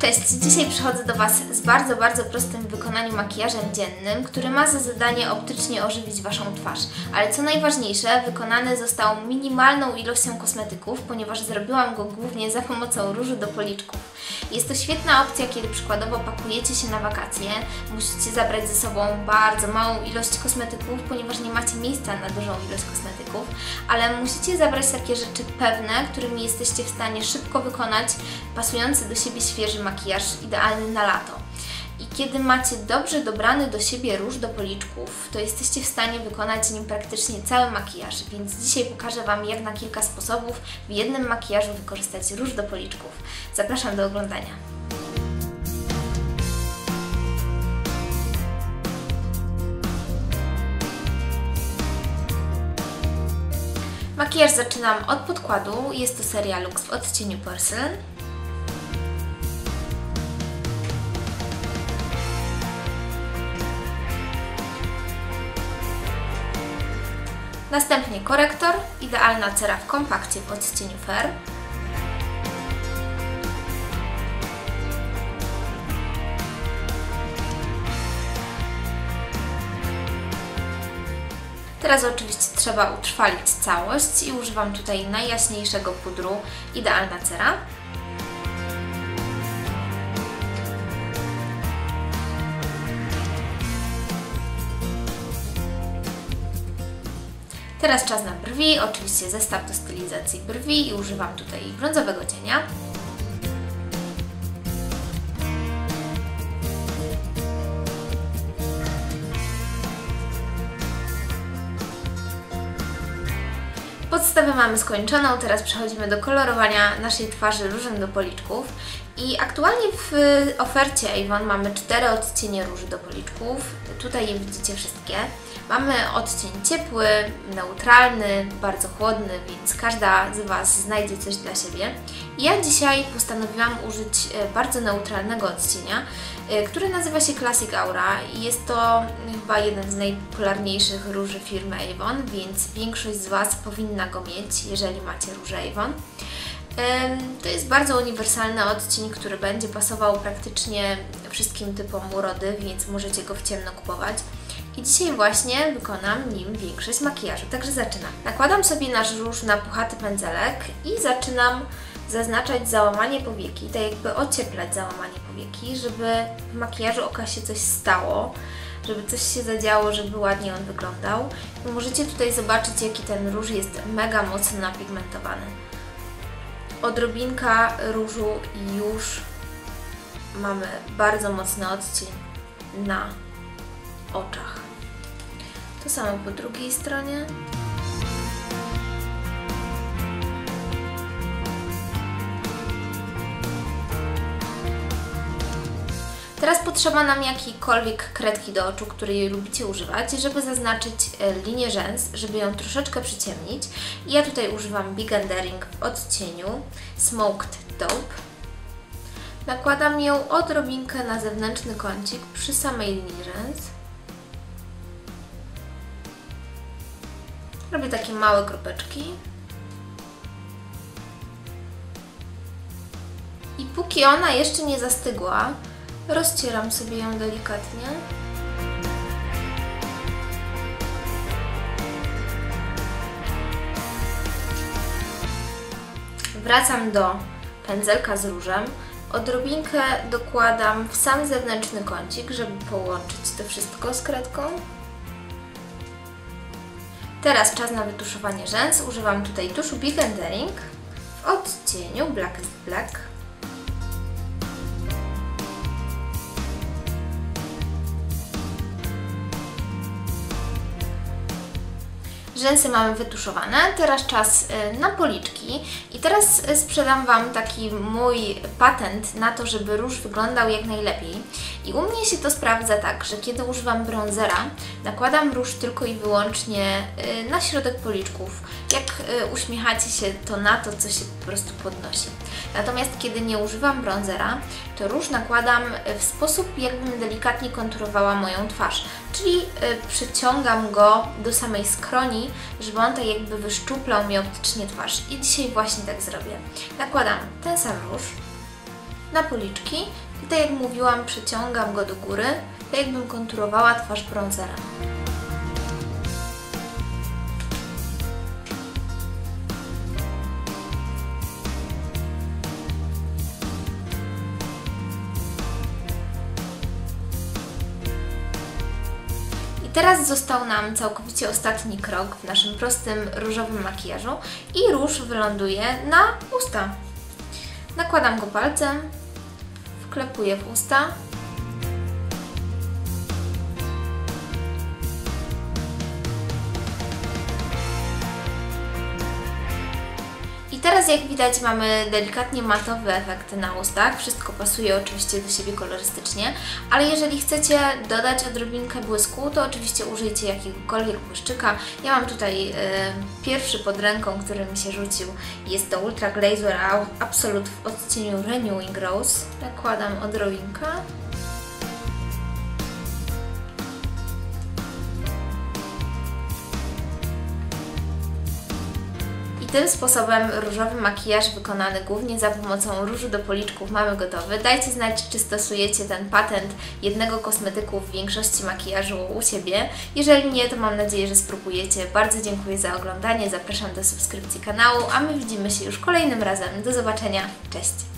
Cześć! Dzisiaj przychodzę do Was z bardzo prostym w wykonaniu makijażem dziennym, który ma za zadanie optycznie ożywić Waszą twarz. Ale co najważniejsze, wykonany został minimalną ilością kosmetyków, ponieważ zrobiłam go głównie za pomocą różu do policzków. Jest to świetna opcja, kiedy przykładowo pakujecie się na wakacje, musicie zabrać ze sobą bardzo małą ilość kosmetyków, ponieważ nie macie miejsca na dużą ilość kosmetyków, ale musicie zabrać takie rzeczy pewne, którymi jesteście w stanie szybko wykonać pasujący do siebie świeży makijaż, idealny na lato. I kiedy macie dobrze dobrany do siebie róż do policzków, to jesteście w stanie wykonać nim praktycznie cały makijaż, więc dzisiaj pokażę Wam, jak na kilka sposobów w jednym makijażu wykorzystać róż do policzków. Zapraszam do oglądania. Makijaż zaczynam od podkładu, jest to seria Lux w odcieniu Porcelain. Następnie korektor, idealna cera w kompakcie w odcieniu Fair. Teraz oczywiście trzeba utrwalić całość i używam tutaj najjaśniejszego pudru, idealna cera. Teraz czas na brwi, oczywiście zestaw do stylizacji brwi i używam tutaj brązowego cienia. Podstawę mamy skończoną, teraz przechodzimy do kolorowania naszej twarzy różem do policzków. I aktualnie w ofercie Avon mamy 4 odcienie róży do policzków. Tutaj je widzicie wszystkie. Mamy odcień ciepły, neutralny, bardzo chłodny, więc każda z Was znajdzie coś dla siebie. Ja dzisiaj postanowiłam użyć bardzo neutralnego odcienia, który nazywa się Classic Aura i jest to chyba jeden z najpopularniejszych róży firmy Avon, więc większość z Was powinna go mieć, jeżeli macie róże Avon. To jest bardzo uniwersalny odcień, który będzie pasował praktycznie wszystkim typom urody, więc możecie go w ciemno kupować. I dzisiaj właśnie wykonam nim większość makijażu, także zaczynam. Nakładam sobie nasz róż na puchaty pędzelek i zaczynam zaznaczać załamanie powieki, tak jakby ocieplać załamanie powieki, żeby w makijażu oka się coś stało, żeby coś się zadziało, żeby ładnie on wyglądał. I możecie tutaj zobaczyć, jaki ten róż jest mega mocno napigmentowany. Odrobinka różu i już mamy bardzo mocny odcień na oczach. To samo po drugiej stronie. Teraz potrzeba nam jakiejkolwiek kredki do oczu, której lubicie używać, żeby zaznaczyć linię rzęs, żeby ją troszeczkę przyciemnić. I ja tutaj używam Big Daring w odcieniu Smoked Taupe. Nakładam ją odrobinkę na zewnętrzny kącik przy samej linii rzęs. Robię takie małe kropeczki. I póki ona jeszcze nie zastygła, rozcieram sobie ją delikatnie. Wracam do pędzelka z różem. Odrobinkę dokładam w sam zewnętrzny kącik, żeby połączyć to wszystko z kredką. Teraz czas na wytuszowanie rzęs. Używam tutaj tuszu Big Daring w odcieniu Blackest Black. Rzęsy mamy wytuszowane, teraz czas na policzki i teraz sprzedam Wam taki mój patent na to, żeby róż wyglądał jak najlepiej. I u mnie się to sprawdza tak, że kiedy używam bronzera, nakładam róż tylko i wyłącznie na środek policzków. Jak uśmiechacie się, to na to, co się po prostu podnosi. Natomiast kiedy nie używam bronzera, to róż nakładam w sposób, jakbym delikatnie konturowała moją twarz. Czyli przyciągam go do samej skroni, żeby on tak jakby wyszczuplał mi optycznie twarz. I dzisiaj właśnie tak zrobię. Nakładam ten sam róż na policzki i tak jak mówiłam, przeciągam go do góry, tak jakbym konturowała twarz bronzerem. Teraz został nam całkowicie ostatni krok w naszym prostym różowym makijażu i róż wyląduje na usta. Nakładam go palcem, wklepuję w usta. I teraz jak widać mamy delikatnie matowy efekt na ustach, wszystko pasuje oczywiście do siebie kolorystycznie, ale jeżeli chcecie dodać odrobinkę błysku, to oczywiście użyjcie jakiegokolwiek błyszczyka. Ja mam tutaj pierwszy pod ręką, który mi się rzucił, jest to Ultra Glazure Absolute w odcieniu Renewing Rose. Nakładam odrobinkę. I tym sposobem różowy makijaż wykonany głównie za pomocą różu do policzków mamy gotowy. Dajcie znać, czy stosujecie ten patent jednego kosmetyku w większości makijażu u siebie. Jeżeli nie, to mam nadzieję, że spróbujecie. Bardzo dziękuję za oglądanie, zapraszam do subskrypcji kanału, a my widzimy się już kolejnym razem. Do zobaczenia, cześć!